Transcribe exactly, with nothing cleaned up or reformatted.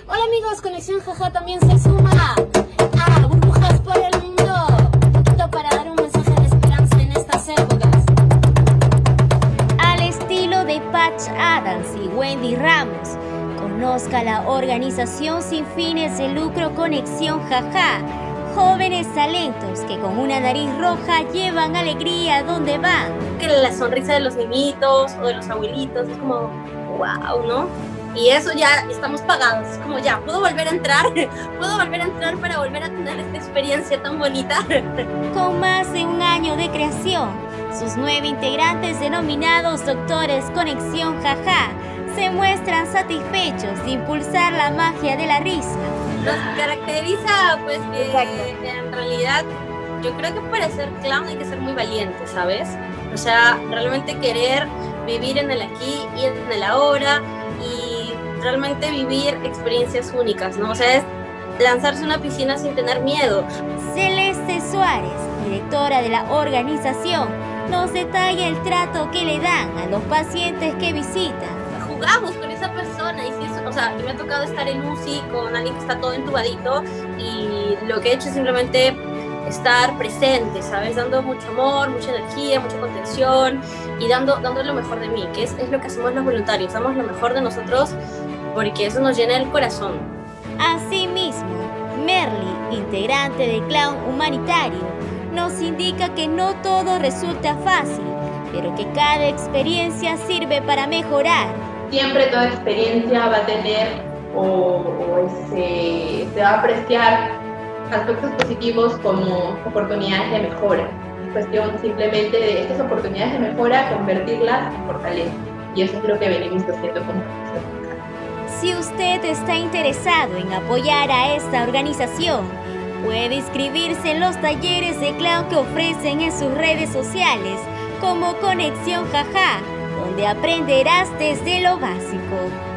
Hola amigos, Conexión Jaja también se suma a Burbujas por el Mundo, un poquito para dar un mensaje de esperanza en estas épocas. Al estilo de Patch Adams y Wendy Ramos, conozca la organización sin fines de lucro Conexión Jaja. Jóvenes talentos que con una nariz roja llevan alegría donde van. Que la sonrisa de los niñitos o de los abuelitos es como wow, ¿no? Y eso ya estamos pagados, es como ya, ¿puedo volver a entrar? ¿Puedo volver a entrar para volver a tener esta experiencia tan bonita? Con más de un año de creación, sus nueve integrantes denominados Doctores Conexión Jaja se muestran satisfechos de impulsar la magia de la risa. Nos caracteriza pues que, que en realidad yo creo que para ser clown hay que ser muy valiente, ¿sabes? O sea, realmente querer vivir en el aquí y en el ahora y realmente vivir experiencias únicas, ¿no? O sea, es lanzarse a una piscina sin tener miedo. Celeste Suárez, directora de la organización, nos detalla el trato que le dan a los pacientes que visitan. Jugamos con esa persona y si eso, o sea, me ha tocado estar en U C I con alguien que está todo entubadito y lo que he hecho es simplemente estar presente, ¿sabes? Dando mucho amor, mucha energía, mucha contención y dando, dando lo mejor de mí, que es, es lo que hacemos los voluntarios, damos lo mejor de nosotros porque eso nos llena el corazón. Asimismo, Merly, integrante de Clown Humanitario, nos indica que no todo resulta fácil, pero que cada experiencia sirve para mejorar. Siempre toda experiencia va a tener o, o se, se va a apreciar aspectos positivos como oportunidades de mejora. Es cuestión simplemente de estas oportunidades de mejora convertirlas en fortaleza. Y eso es lo que venimos haciendo con Conexión Jaja. Si usted está interesado en apoyar a esta organización, puede inscribirse en los talleres de clown que ofrecen en sus redes sociales como Conexión Jaja, donde aprenderás desde lo básico.